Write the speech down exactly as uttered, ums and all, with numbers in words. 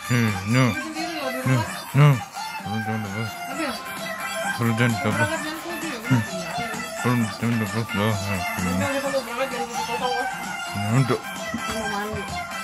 Hmm, no, no, no. Belum jangan lepas. Belum jangan lepas. Belum jangan lepas lah. Untuk.